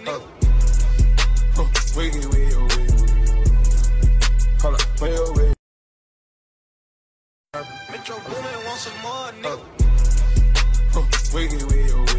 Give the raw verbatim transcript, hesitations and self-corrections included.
nigga. Uh, wait, wait, wait, wait. Hold up, wait, wait. Metro Boomin want some more, nigga. Uh, wait, wait, wait.